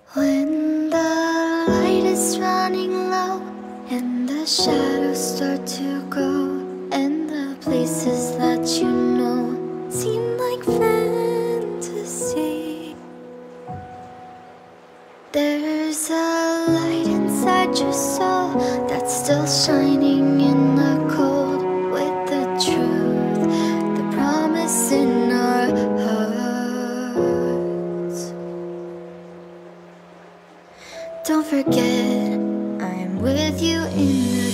When the light is running low and the shadows start to grow and the places that you know seem like fantasy, there's a light inside your soul that's still shining in the cold, with the truth, the promise in our hearts. Don't forget, I'm with you in the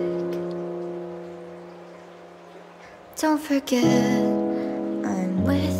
Don't forget, I'm with